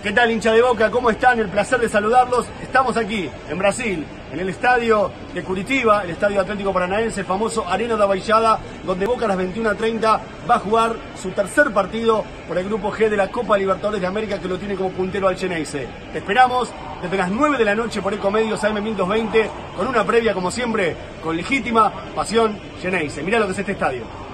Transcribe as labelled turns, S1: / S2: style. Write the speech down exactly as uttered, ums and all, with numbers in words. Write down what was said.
S1: ¿Qué tal, hincha de Boca? ¿Cómo están? El placer de saludarlos. Estamos aquí, en Brasil, en el estadio de Curitiba, el estadio Atlético Paranaense, el famoso Arena da Baixada, donde Boca a las veintiuna treinta va a jugar su tercer partido por el Grupo G de la Copa Libertadores de América, que lo tiene como puntero al Xeneize. Te esperamos desde las nueve de la noche por Ecomedios A M mil doscientos veinte, con una previa, como siempre, con legítima pasión Xeneize. Mirá lo que es este estadio.